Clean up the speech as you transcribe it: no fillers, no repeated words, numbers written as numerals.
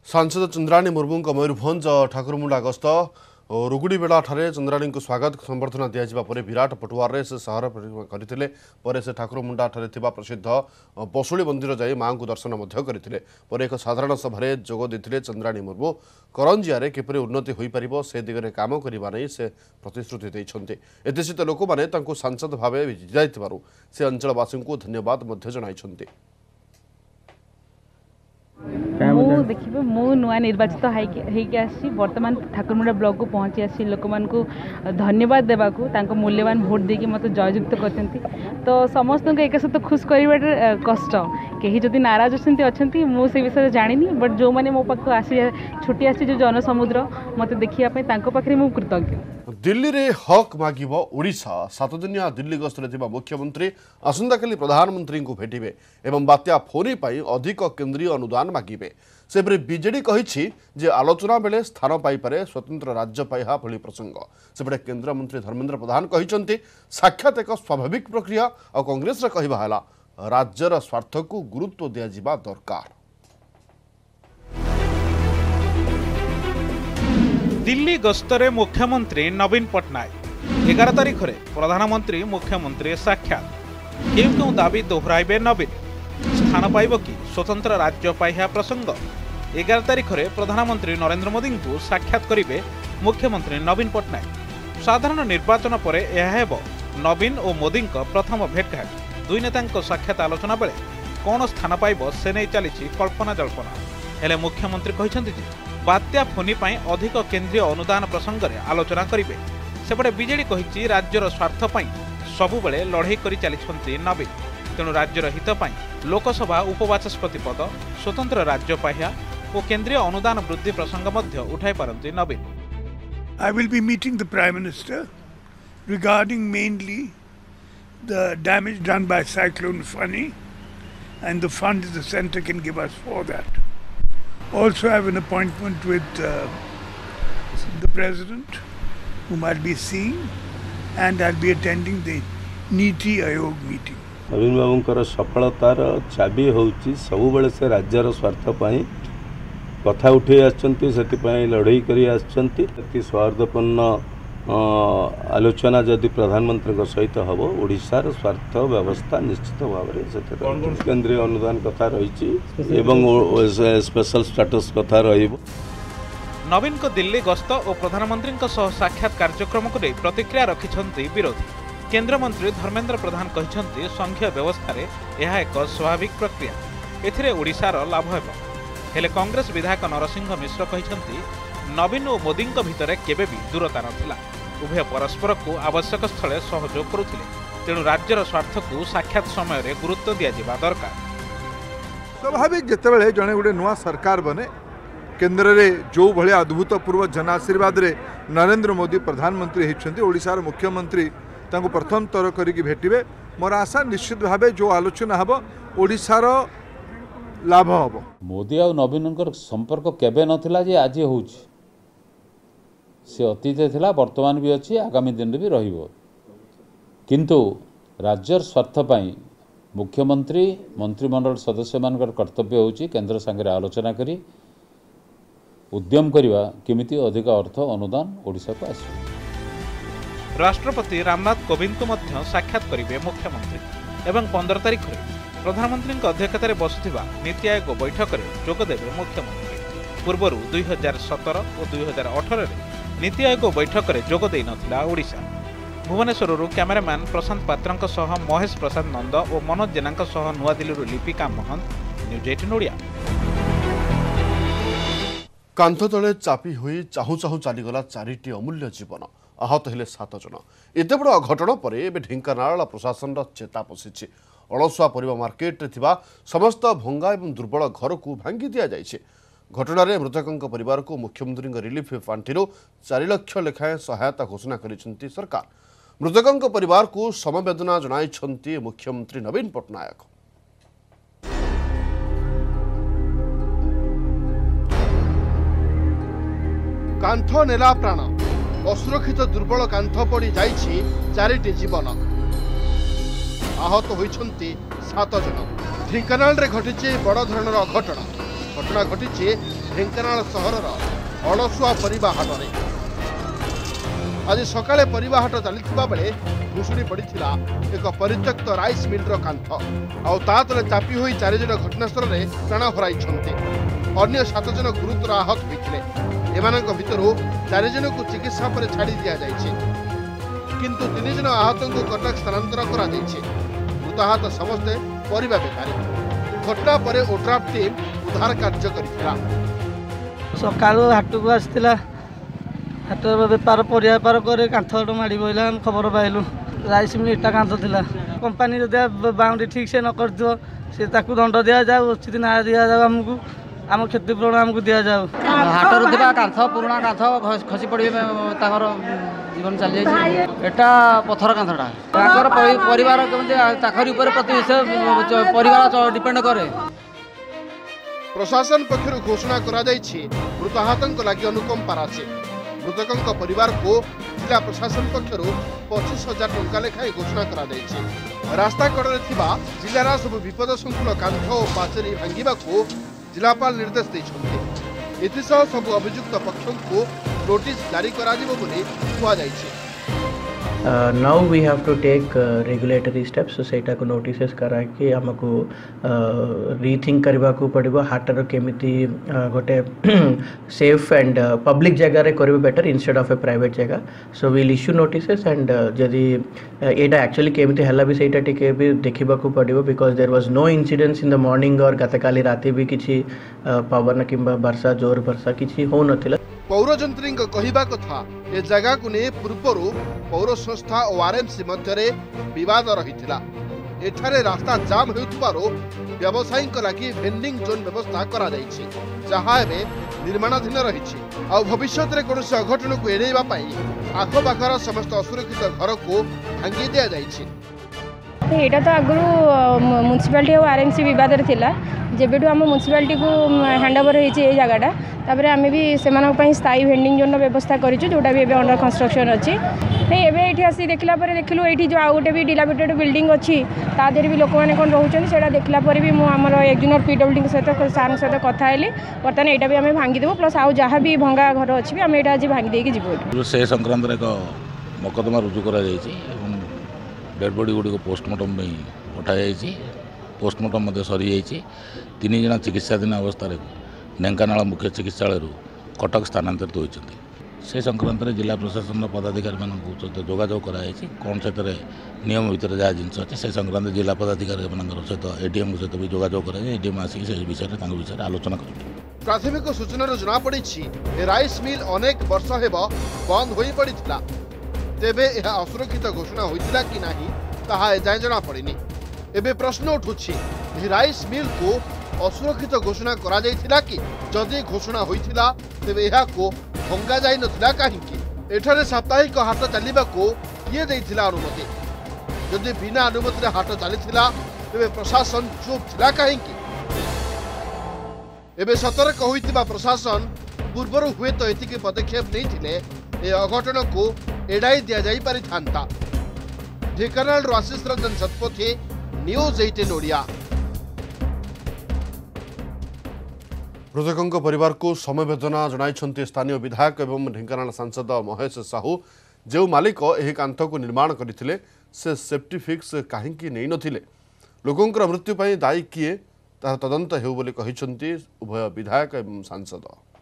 सांसद चंद्राणी मुर्मू मयूरभंज ठाकुरमुंडा गस्त रुगुड़ीबेला चंद्राणी को स्वागत संबर्धना दिया विराट पटुआर से सहर करते से ठाकुरमुंडा प्रसिद्ध पशुली मंदिर जाई मां को दर्शन करते एक साधारण सभा जोग देते चंद्राणी मुर्मू करंजिया किपरि उन्नति हो पार से दिगरे काम करने से प्रतिश्रुति देते एत लोक मैंने सांसद भाव जिताई से अंचलवासी को धन्यवाद जनाई। देखिए मु नुआ निर्वाचित होगी बर्तमान ठाकुरमुंडा ब्लॉक को पहुँची आसी लोक मानू धन्यवाद देवाक मूल्यवान भोट देकी मत जययुक्त कर तो समस्त एक सहित खुश कर कष्ट कहीं जदि नाराज अच्छा मुझे विषय जानी बट जो मैंने मो पाक आसी छुट्टी आसी जो जनसमुद्र मत देखापी पाखे मु कृतज्ञ। दिल्ली रे हक मागिब ओडिशा 7 दिनिया दिल्ली गस्तरे थिबा मुख्यमंत्री आसंताकाली प्रधानमंत्री को भेटिबे एवं बात्या फोनी पाई अधिक केंद्रीय अनुदान मागिबे। सेपरि बीजेडी कहिछि जे आलोचना बेले स्थान पाइपारे स्वतंत्र राज्य पाइहा भली प्रसंग। सेपटे केंद्र मंत्री धर्मेंद्र प्रधान कहिसंती साक्षात एक स्वाभाविक प्रक्रिया और कांग्रेस रा कहिबा हला राज्यर स्वार्थ को गुरुत्व दिया जिबा दरकार। दिल्ली गस्तरे मुख्यमंत्री नवीन पट्टनायक 11 तारिख में प्रधानमंत्री मुख्यमंत्री साक्षात क्यों क्यों दाबी दोहराइबे नवीन स्थान पाइब कि स्वतंत्र राज्य पाइहा प्रसंग 11 तारिख में प्रधानमंत्री नरेंद्र मोदी को साक्षात करेंगे मुख्यमंत्री नवीन पट्टनायक। साधारण निर्वाचन पर यह नवीन और मोदी प्रथम भेटघाट दुई नेता साक्षात आलोचना बेले कौन स्थान पाइब से नहीं चली कल्पना जल्पना हेले मुख्यमंत्री कहते बात्या फोनी पाई अधिक केंद्रीय अनुदान प्रसंग में आलोचना करेंगे। सेपटे बीजेडी कही राज्यर स्वार्थ सबुबले लड़ाई कर चली नवीन तेणु राज्यर हित लोकसभा उपबाचस्पति पद स्वतंत्र राज्य पाह्या और केंद्रीय अनुदान वृद्धि प्रसंग उठाई पारती नवीन। I will be meeting the Prime Minister regarding mainly the damage done by Cyclone Fani and the funds the centre can give us for that. Also I have an appointment with the President whom I'll be seeing and I'll be attending the Niti Aayog meeting. नवीन बाबूंकर सफलतार चाबी होउची सबु बेले से राज्यर स्वार्थ पाई कथा उठे आछंती सेति लड़ाई करी आछंती अति सौहार्दपूर्ण आलोचना जदि प्रधानमंत्री सहित हम ओडिशार स्वार्थ व्यवस्था निश्चित भाव में केंद्रीय अनुदान कथा रही स्पेशल स्टेटस कथा रहिबो। नवीन को दिल्ली गस्त और प्रधानमंत्री साक्षात कार्यक्रम को प्रतिक्रिया रखिछंती विरोधी। केंद्र मंत्री धर्मेंद्र प्रधान कहते संघीय व्यवस्था रे यह एक स्वाभाविक प्रक्रिया एथिरे ओडिशार लाभ हेबो। हेले कांग्रेस विधायक नरसिंह मिश्र कहते नवीन और मोदी भितर केबे भी दूरता नथिला उभय परस्पर को आवश्यक स्थले सहयोग करुथिले तेणु राज्यर स्वार्थ को साक्षात समय रे गुरुत्व दिया जिबा दरकार। स्वाभाविक जेतेबेले जणे गुडे नुआ सरकार बने केंद्र रे जो भले अद्भुतपूर्व जन आशीर्वाद रे नरेंद्र मोदी प्रधानमंत्री होइछन्ती ओडिशार मुख्यमंत्री तांको प्रथम तर करिकि भेटिबे मोर आशा निश्चित भावे जो आलोचना हबो ओडिशार लाभ हबो। मोदी और नवीन संपर्क केबे नथिला जे आज होउछि से अतीत थिला वर्तमान भी अच्छी आगामी दिन भी रहिबो किंतु राज्यर स्वार्थ पाई मुख्यमंत्री मंत्रिमंडल सदस्य मानकर कर्तव्य होउछि केंद्र संगे आलोचना करी उद्यम करवा केमिति अधिक अर्थ अनुदान ओडिशा को आसो। राष्ट्रपति रामनाथ कोविंद को मध्य साक्षात करेंगे मुख्यमंत्री एवं 15 तारिख में प्रधानमंत्री अध्यक्षतार बसुथिबा नीति आयोग बैठक में जोगदेवे मुख्यमंत्री। पूर्व 2017 और 2018 नीति आयोग बैठक में जोगदे नथिला ओडिशा। भुवनेश्वर कैमेरामैन प्रशांत पात्र सह महेश प्रसाद नंद और मनोज जेना सह नुआ दिल्ली लिपिका महंत न्यूज 18 ओडिया। कांथ तले चापी हुई चाहू चाहू चलीगला 4टी अमूल्य जीवन आहत हेले 7 जन। एते बड़ अघटन पर एबे ढेंकानाल प्रशासन चेता पशिछि। अलसुआ परिवा मार्केट रे थिबा समस्त भंगा एवं दुर्बल घर को भांगी दिया जाइछे। घटनार मृतकों परिवार को मुख्यमंत्री रिलीफ फांड 4 लाख लेखाएं सहायता घोषणा करिसेंती सरकार। मृतकों परिवार को समवेदना जणाइछंती मुख्यमंत्री नवीन पट्टनायक। कांथ नेला प्राण असुरक्षित दुर्बल कांथ पड़ी जाइछि 4टी जीवन आहत होइछंती 7 जन। ढेंकानाल रे घटिछि बड़ धरणर अघटन। घटना घटी ढेंकानाल सहरर अलसुआ परिबा हाटरे। आज सकाळे परिबा हाट चलता बेले भुशुड़ी पड़ा एक परित्यक्त राइस मिल्र कांथ आले चापी हो 4 जन घटनास्थल में प्राण हर अन्य 7 जन गुरुतर आहत होते भितर 4 जन को चिकित्सा पर छाड़ी दि जाए किंतु 3 जन आहत को कटक स्थानांतर कर मृताहत समस्ते परिबा बेपारी। घटना पर ओड्राफ टीम उद्धार कार्य कर सका हाट को आसला हाट बेपार परिया बेपार करे कांथ माड़ी बहला खबर पाइलु राइस मिल इटा कांथ थिला कंपनी जब बाउंड्री ठीक से न कर सी दंड दि जाऊ उचित न्याय दि जाऊ आमको आम क्षतिपूरण आमको दि जाऊ हाटर थिबा कांथ पुराणा कांथ खसी पड़े ताकर जीवन चली जाए एटा पत्थर कांथटा ताकर परिवार ताकरी ऊपर प्रति परिवार डिपेंड करे। प्रशासन पक्षर घोषणा करा मृताहत लगी अनुकंपा राशि मृतकों परिवार को जिला प्रशासन पक्षर 25,000 टंका लेखाएं घोषणा करा रास्ता कड़े जिलार सब विपद संकुल कांथ और पाचेरी भांगा जिलापाल निर्देश देते सब अभियुक्त पक्षों को नोटिस जारी करा now we have to take regulatory steps so सेटा को नोटिस करा कि हमको रीथिंक करबा को पड़िबो हाटर केमिति गोटे सेफ एंड पब्लिक जगह रे करबे better instead of a private जगह so will issue notices and जदी एटा एक्चुअली केमिति हला भी सेटा टिके भी देखिबा को पड़िबो because there was no incidents in the morning और गतकाली राती भी किछि पवन किंबा वर्षा जोर वर्षा किछि हो नथिला। पौरजंत्री कहवा कथा ए जगह को नहीं पूर्व पौर संस्था और आरएमसी मध्य विवाद रही एठारे रास्ता जाम हो व्यवसायी लगी भेंडिंग जोन व्यवस्था करा जहाँ निर्माणाधीन रही भविष्य में कौन अघटन को एड़ेवा आखपाखर समस्त असुरक्षित घर को भांगी दि जाए। यहाँ तो आगु म्यूनिसिपालिटी और आरएमसी विवाद थिला जेबेठू आम म्यूनिसिपालिटी को हैंडओवर होती जगटा तापर आम भी से स्थायी भेंडिंग जोन व्यवस्था करूँ जोटा भी अंडर कंस्ट्रक्शन अच्छी नहीं एवं ये आसी देखला देखलु ये जो आउ गोटे भी डिलाबिटेड बिल्डिंग अच्छी तादेह भी लोक मैंने कौन रोचे से देखला भी मुझे एक्जुनियर पीडब्ल्यूडी सहित सार सहित कथा बर्तमान यहाँ भी आम भांगीदेव प्लस आउ जहाँ भी भंगा घर अच्छी आम यहाँ आज भांगी देकी जीव से संक्रांत एक मकदमा रुजु कर डेड बॉडी गुड़ी को पोस्टमार्टम पठा जाइए पोस्टमार्टम सरी जाइए 3 जन चिकित्साधीन अवस्था ढेंकानाल मुख्य चिकित्सालय कटक स्थानांतरित होती से संक्रांत में जिला प्रशासन पदाधिकारी सहित जोगाजोग कराई कौन से नियम भितर जहाँ जिनस अच्छे से संक्रांत जिला पदाधिकारी सहित एडीएम सहित भी जोगाजोग कराई एडीएम आसिक से विषय आलोचना कर प्राथमिक सूचना जनापड़ी राइस मिल अनेक वर्ष बंद हो पड़ा तेबे यह असुरक्षित घोषणा होता कि नहीं ताहा एजाए जना पड़नी। एबे प्रश्न उठुछि राइस मिल को असुरक्षित घोषणा करा जाइथिला कि जदि घोषणा होइथिला तेबे यहा को भंगा जाई नथिला काहेकि एठारे साप्ताहिक हाट चलिबा को किए दैथिला अनुमति जदि बिना अनुमति रे हाट चलिथिला तेबे प्रशासन चुप थिला काहेकि एबे सतर्क होइतिबा प्रशासन पूर्वरु हुए तो एतिके पदक्षेप नैथिले ए अघटन को एड़ाई दि जाई पारि थांता। ढेंकानाल आशीष रंजन शतपथी न्यूज 18 ओडिया। मृतकों परिवार को समवेदना जनाइछन्ति स्थानीय विधायक एवं ढेंकानाल सांसद महेश साहू जो मालिक यह कांथ को निर्माण करथिले से सेफ्टी फिक्स काहेकि नै नथिले लोकंकर मृत्यु दायी किए तदंत हेउ बोली कहिछन्ति उभय विधायक एवं सांसद।